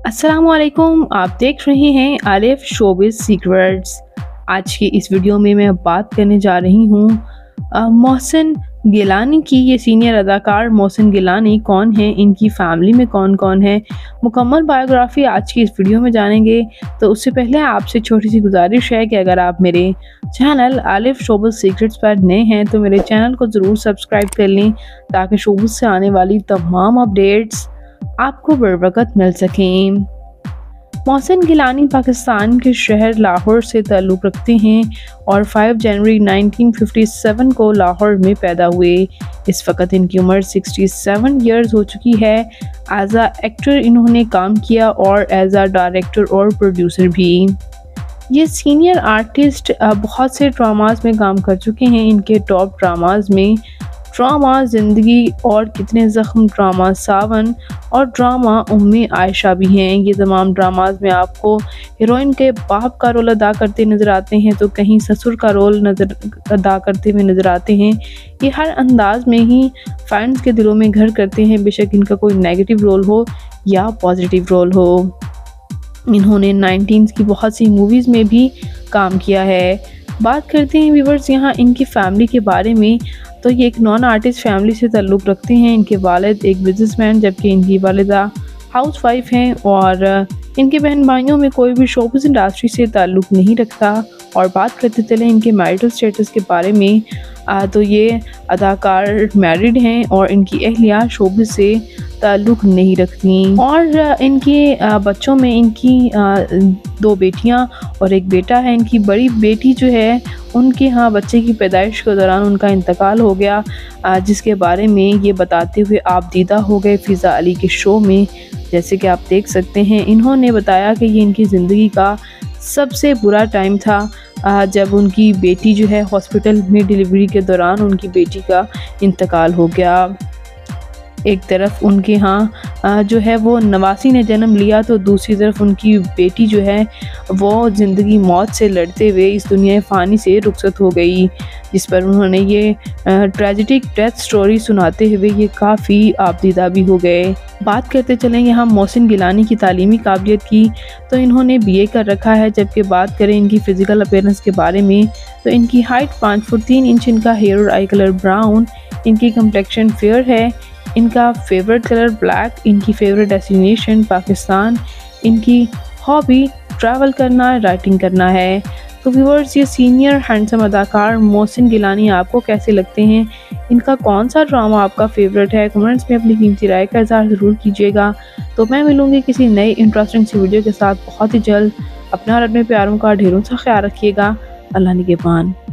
अस्सलामुअलैकुम, आप देख रहे हैं आरिफ शोबिज़ सीक्रेट्स। आज की इस वीडियो में मैं बात करने जा रही हूँ मोहसिन गिलानी की। ये सीनियर अदाकार मोहसिन गिलानी कौन है, इनकी फैमिली में कौन कौन है, मुकम्मल बायोग्राफी आज की इस वीडियो में जानेंगे। तो उससे पहले आपसे छोटी सी गुजारिश है कि अगर आप मेरे चैनल आरिफ शोबिज़ सीक्रेट्स पर नए हैं तो मेरे चैनल को ज़रूर सब्सक्राइब कर लें ताकि शोबिज़ से आने वाली तमाम अपडेट्स आपको बरवक़्त मिल सकें। मोहसिन गिलानी पाकिस्तान के शहर लाहौर से ताल्लुक़ रखते हैं और 5 जनवरी 1957 को लाहौर में पैदा हुए। इस वक्त इनकी उम्र 67 ईयर्स हो चुकी है। एज आ एक्टर इन्होंने काम किया और एज आ डायरेक्टर और प्रोड्यूसर भी। ये सीनियर आर्टिस्ट बहुत से ड्रामाज में काम कर चुके हैं। इनके टॉप ड्रामाज में ड्रामा ज़िंदगी और कितने ज़ख्म, ड्रामा सावन और ड्रामा उम्मे आयशा भी हैं। ये तमाम ड्रामाज में आपको हीरोइन के बाप का रोल अदा करते नज़र आते हैं तो कहीं ससुर का रोल अदा करते हुए नज़र आते हैं। ये हर अंदाज में ही फैंस के दिलों में घर करते हैं, बेशक इनका कोई नेगेटिव रोल हो या पॉजिटिव रोल हो। इन्होंने 19s की बहुत सी मूवीज़ में भी काम किया है। बात करते हैं व्यूवर्स यहाँ इनकी फैमिली के बारे में। तो ये एक नॉन आर्टिस्ट फैमिली से ताल्लुक़ रखते हैं। इनके वालिद एक बिजनेसमैन जबकि इनकी वालिदा हाउसवाइफ हैं और इनके बहन भाइयों में कोई भी शोबिज़ इंडस्ट्री से ताल्लुक़ नहीं रखता। और बात करते चले इनके मैरिटल स्टेटस के बारे में तो ये अदाकार मैरिड हैं और इनकी अहलिया शोबिज़ से ताल्लुक़ नहीं रखती। और इनके बच्चों में इनकी 2 बेटियां और 1 बेटा है। इनकी बड़ी बेटी जो है उनके यहाँ बच्चे की पैदाइश के दौरान उनका इंतकाल हो गया, जिसके बारे में ये बताते हुए आप दीदा हो गए फ़िज़ा अली के शो में। जैसे कि आप देख सकते हैं इन्होंने बताया कि ये इनकी ज़िंदगी का सबसे बुरा टाइम था जब उनकी बेटी जो है हॉस्पिटल में डिलीवरी के दौरान उनकी बेटी का इंतकाल हो गया। एक तरफ उनके यहाँ जो है वो नवासी ने जन्म लिया तो दूसरी तरफ उनकी बेटी जो है वो ज़िंदगी मौत से लड़ते हुए इस दुनिया फ़ानी से रुखसत हो गई, जिस पर उन्होंने ये ट्रेजिक डेथ स्टोरी सुनाते हुए ये काफ़ी आपदीदा भी हो गए। बात करते चलें यहाँ मोहसिन गिलानी की तालीमी काबिलियत की तो इन्होंने BA कर रखा है। जबकि बात करें इनकी फ़िज़िकल अपीयरेंस के बारे में तो इनकी हाइट 5 फुट 3 इंच, इनका हेयर और आई कलर ब्राउन, इनकी कम्प्लेक्शन फेयर है, इनका फेवरेट कलर ब्लैक, इनकी फेवरेट डेस्टिनेशन पाकिस्तान, इनकी हॉबी ट्रैवल करना, राइटिंग करना है। तो व्यूअर्स ये सीनियर हैंडसम अदाकार मोहसिन गिलानी आपको कैसे लगते हैं, इनका कौन सा ड्रामा आपका फेवरेट है, कमेंट्स में अपनी कीमती राय का इज़हार ज़रूर कीजिएगा। तो मैं मिलूँगी किसी नई इंटरेस्टिंग सी वीडियो के साथ बहुत ही जल्द। अपना और अपने प्यारों का ढेरों सा ख्याल रखिएगा। अल्लाह निगहबान।